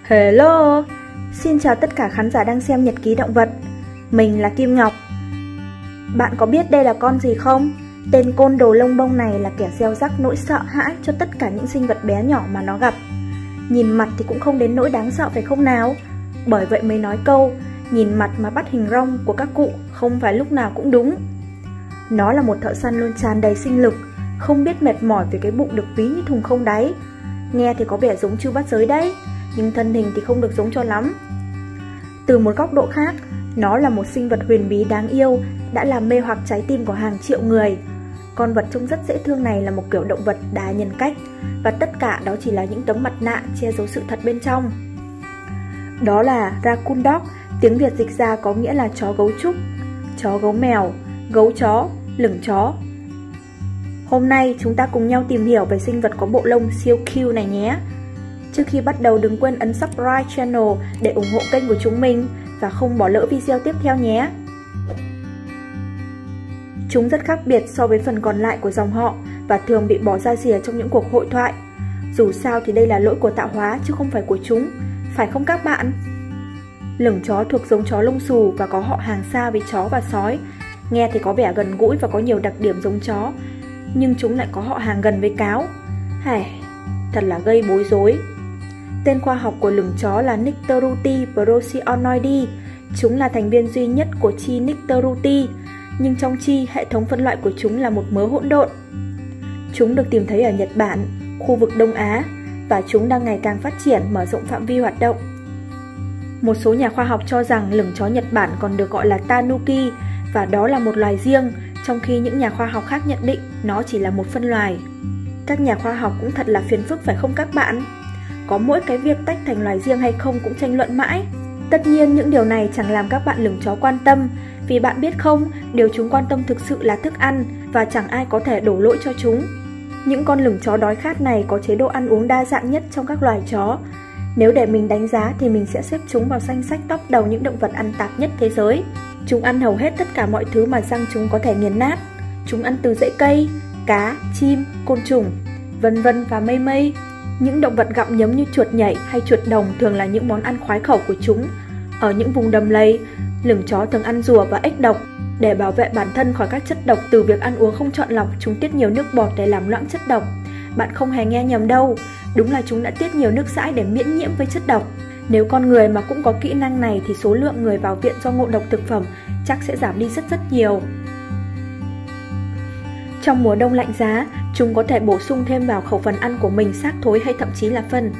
Hello! Xin chào tất cả khán giả đang xem Nhật ký động vật. Mình là Kim Ngọc. Bạn có biết đây là con gì không? Tên côn đồ lông bông này là kẻ gieo rắc nỗi sợ hãi cho tất cả những sinh vật bé nhỏ mà nó gặp. Nhìn mặt thì cũng không đến nỗi đáng sợ phải không nào? Bởi vậy mới nói câu, nhìn mặt mà bắt hình rong của các cụ không phải lúc nào cũng đúng. Nó là một thợ săn luôn tràn đầy sinh lực, không biết mệt mỏi vì cái bụng được ví như thùng không đáy. Nghe thì có vẻ giống Trư Bát Giới đấy, nhưng thân hình thì không được giống cho lắm. Từ một góc độ khác, nó là một sinh vật huyền bí đáng yêu, đã làm mê hoặc trái tim của hàng triệu người. Con vật trông rất dễ thương này là một kiểu động vật đa nhân cách, và tất cả đó chỉ là những tấm mặt nạ che giấu sự thật bên trong. Đó là Raccoon Dog, tiếng Việt dịch ra có nghĩa là chó gấu trúc, chó gấu mèo, gấu chó, lửng chó. Hôm nay chúng ta cùng nhau tìm hiểu về sinh vật có bộ lông siêu cute này nhé. Trước khi bắt đầu đừng quên ấn subscribe channel để ủng hộ kênh của chúng mình và không bỏ lỡ video tiếp theo nhé. Chúng rất khác biệt so với phần còn lại của dòng họ và thường bị bỏ ra rìa trong những cuộc hội thoại. Dù sao thì đây là lỗi của tạo hóa chứ không phải của chúng, phải không các bạn? Lửng chó thuộc giống chó lông xù và có họ hàng xa với chó và sói. Nghe thì có vẻ gần gũi và có nhiều đặc điểm giống chó, nhưng chúng lại có họ hàng gần với cáo. Thật là gây bối rối. Tên khoa học của lửng chó là Nycteruti procyon. Chúng là thành viên duy nhất của chi Nycteruti, nhưng trong chi, hệ thống phân loại của chúng là một mớ hỗn độn. Chúng được tìm thấy ở Nhật Bản, khu vực Đông Á, và chúng đang ngày càng phát triển, mở rộng phạm vi hoạt động. Một số nhà khoa học cho rằng lửng chó Nhật Bản còn được gọi là Tanuki, và đó là một loài riêng, trong khi những nhà khoa học khác nhận định nó chỉ là một phân loài. Các nhà khoa học cũng thật là phiền phức phải không các bạn? Có mỗi cái việc tách thành loài riêng hay không cũng tranh luận mãi. Tất nhiên những điều này chẳng làm các bạn lửng chó quan tâm, vì bạn biết không, điều chúng quan tâm thực sự là thức ăn, và chẳng ai có thể đổ lỗi cho chúng. Những con lửng chó đói khát này có chế độ ăn uống đa dạng nhất trong các loài chó. Nếu để mình đánh giá thì mình sẽ xếp chúng vào danh sách top đầu những động vật ăn tạp nhất thế giới. Chúng ăn hầu hết tất cả mọi thứ mà răng chúng có thể nghiền nát. Chúng ăn từ rễ cây, cá, chim, côn trùng, vân vân và mây mây. Những động vật gặm nhấm như chuột nhảy hay chuột đồng thường là những món ăn khoái khẩu của chúng. Ở những vùng đầm lầy, lửng chó thường ăn rùa và ếch độc. Để bảo vệ bản thân khỏi các chất độc từ việc ăn uống không chọn lọc, chúng tiết nhiều nước bọt để làm loãng chất độc. Bạn không hề nghe nhầm đâu, đúng là chúng đã tiết nhiều nước dãi để miễn nhiễm với chất độc. Nếu con người mà cũng có kỹ năng này thì số lượng người vào viện do ngộ độc thực phẩm chắc sẽ giảm đi rất nhiều. Trong mùa đông lạnh giá, chúng có thể bổ sung thêm vào khẩu phần ăn của mình xác thối hay thậm chí là phân.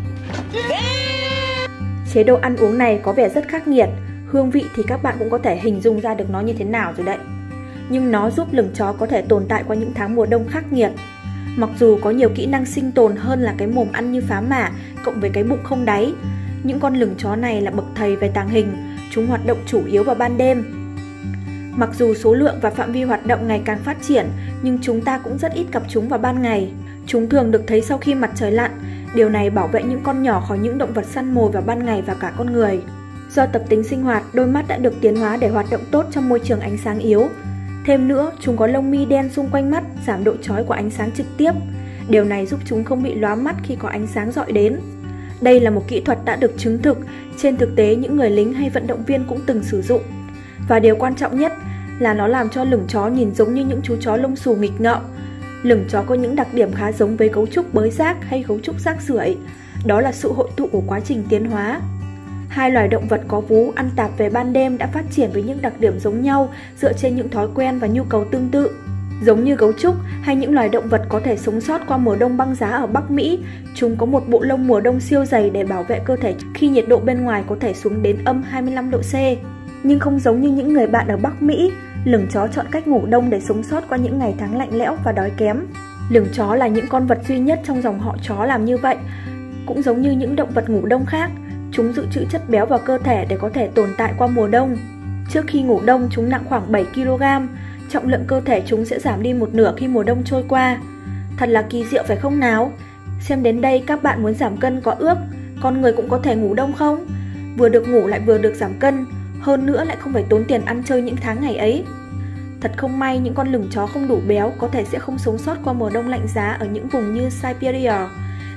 Chế độ ăn uống này có vẻ rất khắc nghiệt, hương vị thì các bạn cũng có thể hình dung ra được nó như thế nào rồi đấy. Nhưng nó giúp lửng chó có thể tồn tại qua những tháng mùa đông khắc nghiệt. Mặc dù có nhiều kỹ năng sinh tồn hơn là cái mồm ăn như phá mả, cộng với cái bụng không đáy. Những con lửng chó này là bậc thầy về tàng hình, chúng hoạt động chủ yếu vào ban đêm. Mặc dù số lượng và phạm vi hoạt động ngày càng phát triển, nhưng chúng ta cũng rất ít gặp chúng vào ban ngày. Chúng thường được thấy sau khi mặt trời lặn, điều này bảo vệ những con nhỏ khỏi những động vật săn mồi vào ban ngày và cả con người. Do tập tính sinh hoạt, đôi mắt đã được tiến hóa để hoạt động tốt trong môi trường ánh sáng yếu. Thêm nữa, chúng có lông mi đen xung quanh mắt, giảm độ chói của ánh sáng trực tiếp. Điều này giúp chúng không bị lóa mắt khi có ánh sáng rọi đến. Đây là một kỹ thuật đã được chứng thực, trên thực tế những người lính hay vận động viên cũng từng sử dụng. Và điều quan trọng nhất là nó làm cho lửng chó nhìn giống như những chú chó lông xù nghịch ngợm. Lửng chó có những đặc điểm khá giống với gấu trúc bới rác hay gấu trúc rác rưởi. Đó là sự hội tụ của quá trình tiến hóa. Hai loài động vật có vú ăn tạp về ban đêm đã phát triển với những đặc điểm giống nhau dựa trên những thói quen và nhu cầu tương tự. Giống như gấu trúc hay những loài động vật có thể sống sót qua mùa đông băng giá ở Bắc Mỹ, chúng có một bộ lông mùa đông siêu dày để bảo vệ cơ thể khi nhiệt độ bên ngoài có thể xuống đến âm 25 độ C. Nhưng không giống như những người bạn ở Bắc Mỹ, lửng chó chọn cách ngủ đông để sống sót qua những ngày tháng lạnh lẽo và đói kém. Lửng chó là những con vật duy nhất trong dòng họ chó làm như vậy. Cũng giống như những động vật ngủ đông khác, chúng dự trữ chất béo vào cơ thể để có thể tồn tại qua mùa đông. Trước khi ngủ đông, chúng nặng khoảng 7 kg. Trọng lượng cơ thể chúng sẽ giảm đi một nửa khi mùa đông trôi qua. Thật là kỳ diệu phải không nào? Xem đến đây các bạn muốn giảm cân có ước, con người cũng có thể ngủ đông không? Vừa được ngủ lại vừa được giảm cân, hơn nữa lại không phải tốn tiền ăn chơi những tháng ngày ấy. Thật không may những con lửng chó không đủ béo có thể sẽ không sống sót qua mùa đông lạnh giá ở những vùng như Siberia.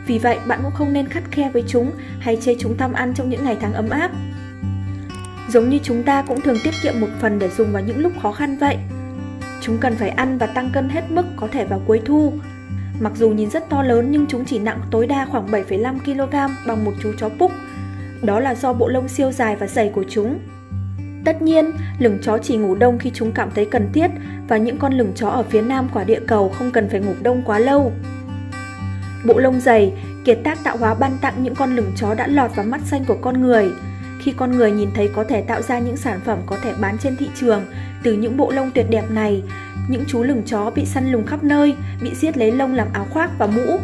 Vì vậy, bạn cũng không nên khắt khe với chúng hay chê chúng tham ăn trong những ngày tháng ấm áp. Giống như chúng ta cũng thường tiết kiệm một phần để dùng vào những lúc khó khăn vậy. Chúng cần phải ăn và tăng cân hết mức có thể vào cuối thu. Mặc dù nhìn rất to lớn nhưng chúng chỉ nặng tối đa khoảng 7,5 kg bằng một chú chó Pug. Đó là do bộ lông siêu dài và dày của chúng. Tất nhiên, lửng chó chỉ ngủ đông khi chúng cảm thấy cần thiết và những con lửng chó ở phía nam quả địa cầu không cần phải ngủ đông quá lâu. Bộ lông dày, kiệt tác tạo hóa ban tặng những con lửng chó đã lọt vào mắt xanh của con người. Khi con người nhìn thấy có thể tạo ra những sản phẩm có thể bán trên thị trường từ những bộ lông tuyệt đẹp này, những chú lửng chó bị săn lùng khắp nơi, bị giết lấy lông làm áo khoác và mũ.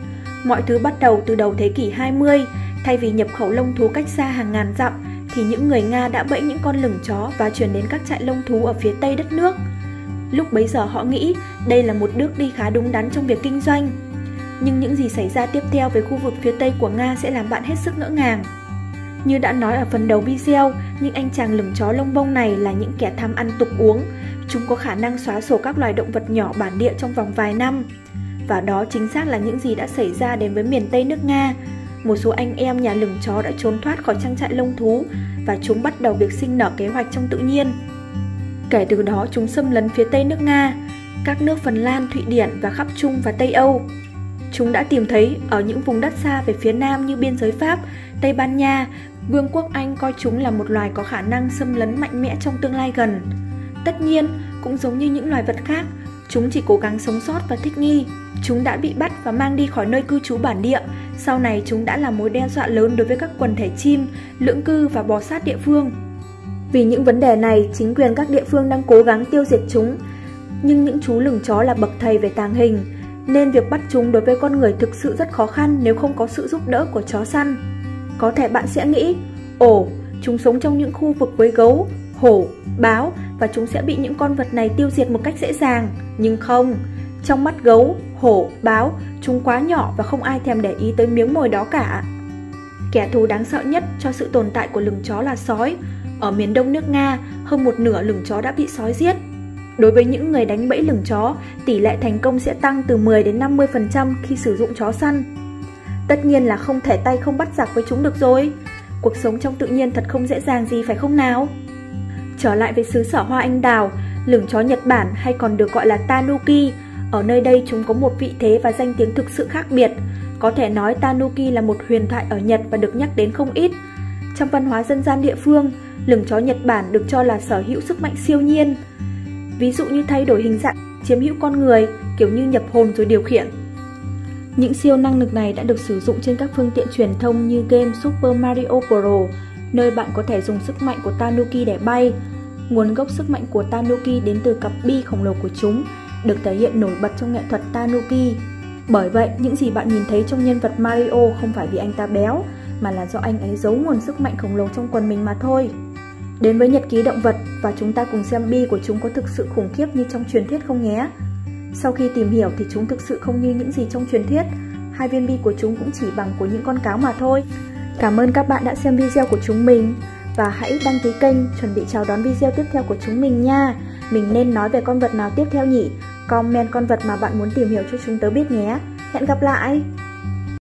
Mọi thứ bắt đầu từ đầu thế kỷ 20, thay vì nhập khẩu lông thú cách xa hàng ngàn dặm, thì những người Nga đã bẫy những con lửng chó và chuyển đến các trại lông thú ở phía tây đất nước. Lúc bấy giờ họ nghĩ đây là một bước đi khá đúng đắn trong việc kinh doanh. Nhưng những gì xảy ra tiếp theo với khu vực phía tây của Nga sẽ làm bạn hết sức ngỡ ngàng. Như đã nói ở phần đầu video, những anh chàng lửng chó lông bông này là những kẻ tham ăn tục uống. Chúng có khả năng xóa sổ các loài động vật nhỏ bản địa trong vòng vài năm. Và đó chính xác là những gì đã xảy ra đến với miền Tây nước Nga. Một số anh em nhà lửng chó đã trốn thoát khỏi trang trại lông thú và chúng bắt đầu việc sinh nở kế hoạch trong tự nhiên. Kể từ đó chúng xâm lấn phía Tây nước Nga, các nước Phần Lan, Thụy Điển và khắp Trung và Tây Âu. Chúng đã tìm thấy ở những vùng đất xa về phía nam như biên giới Pháp, Tây Ban Nha, Vương quốc Anh coi chúng là một loài có khả năng xâm lấn mạnh mẽ trong tương lai gần. Tất nhiên, cũng giống như những loài vật khác, chúng chỉ cố gắng sống sót và thích nghi. Chúng đã bị bắt và mang đi khỏi nơi cư trú bản địa. Sau này chúng đã là mối đe dọa lớn đối với các quần thể chim, lưỡng cư và bò sát địa phương. Vì những vấn đề này, chính quyền các địa phương đang cố gắng tiêu diệt chúng. Nhưng những chú lửng chó là bậc thầy về tàng hình, nên việc bắt chúng đối với con người thực sự rất khó khăn nếu không có sự giúp đỡ của chó săn. Có thể bạn sẽ nghĩ, ồ, chúng sống trong những khu vực với gấu, hổ, báo và chúng sẽ bị những con vật này tiêu diệt một cách dễ dàng. Nhưng không, trong mắt gấu, hổ, báo, chúng quá nhỏ và không ai thèm để ý tới miếng mồi đó cả. Kẻ thù đáng sợ nhất cho sự tồn tại của lửng chó là sói. Ở miền đông nước Nga, hơn một nửa lửng chó đã bị sói giết. Đối với những người đánh bẫy lửng chó, tỷ lệ thành công sẽ tăng từ 10 đến 50% khi sử dụng chó săn. Tất nhiên là không thể tay không bắt giặc với chúng được rồi. Cuộc sống trong tự nhiên thật không dễ dàng gì phải không nào? Trở lại với xứ sở hoa anh đào, lửng chó Nhật Bản hay còn được gọi là Tanuki. Ở nơi đây chúng có một vị thế và danh tiếng thực sự khác biệt. Có thể nói Tanuki là một huyền thoại ở Nhật và được nhắc đến không ít. Trong văn hóa dân gian địa phương, lửng chó Nhật Bản được cho là sở hữu sức mạnh siêu nhiên. Ví dụ như thay đổi hình dạng, chiếm hữu con người, kiểu như nhập hồn rồi điều khiển. Những siêu năng lực này đã được sử dụng trên các phương tiện truyền thông như game Super Mario Pro, nơi bạn có thể dùng sức mạnh của Tanuki để bay. Nguồn gốc sức mạnh của Tanuki đến từ cặp bi khổng lồ của chúng, được thể hiện nổi bật trong nghệ thuật Tanuki. Bởi vậy, những gì bạn nhìn thấy trong nhân vật Mario không phải vì anh ta béo, mà là do anh ấy giấu nguồn sức mạnh khổng lồ trong quần mình mà thôi. Đến với nhật ký động vật và chúng ta cùng xem bi của chúng có thực sự khủng khiếp như trong truyền thuyết không nhé. Sau khi tìm hiểu thì chúng thực sự không như những gì trong truyền thuyết. 2 viên bi của chúng cũng chỉ bằng của những con cáo mà thôi. Cảm ơn các bạn đã xem video của chúng mình. Và hãy đăng ký kênh, chuẩn bị chào đón video tiếp theo của chúng mình nha. Mình nên nói về con vật nào tiếp theo nhỉ? Comment con vật mà bạn muốn tìm hiểu cho chúng tớ biết nhé. Hẹn gặp lại!